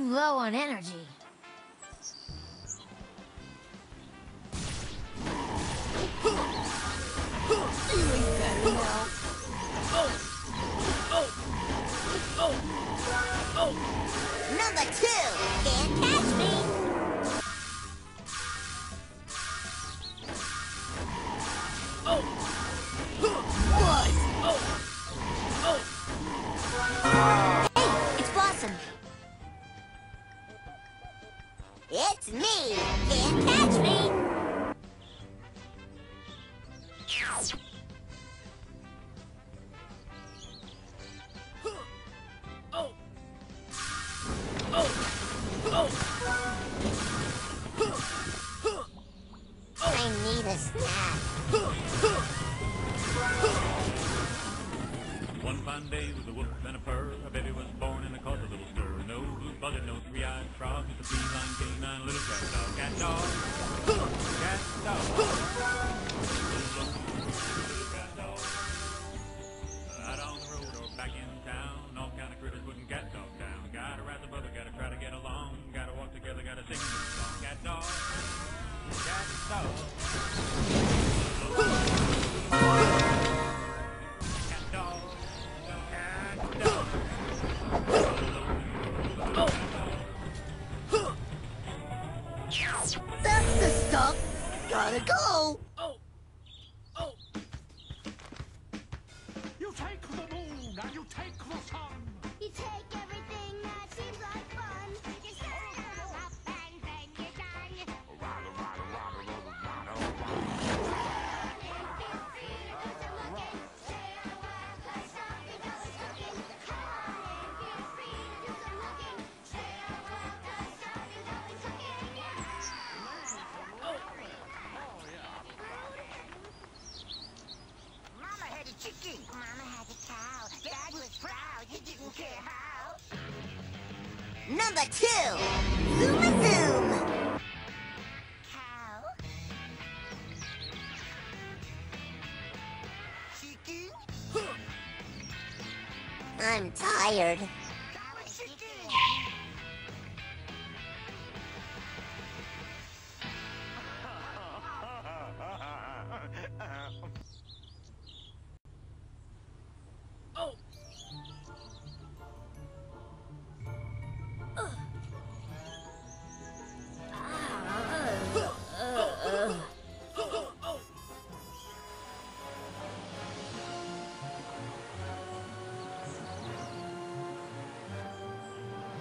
low on energy. Feeling better now. Number 2, can't catch me. What? Hey, it's Blossom. It's me, can't catch me. I need a snack. One fine day with a whoop and a purr, a baby was born and it caused a little stir. No blue buzzard, no three-eyed frog, just a feline canine little cat dog. Cat dog, cat dog, little cat dog. Out on the road or back in town, all kind of critters putting cat dog down. Gotta rise above it, gotta try to get along, gotta walk together, gotta sing this song. Cat dog, cat dog. That's the stuff. Gotta go. You take the moon and you take the sun. You take everything that seems like fun. You start them up and then you're done. Mama had a chicken. Mama had a cow. Dad was proud. He didn't care how. Number 2, Zoom a Zoom. Cow. Chicken. I'm tired.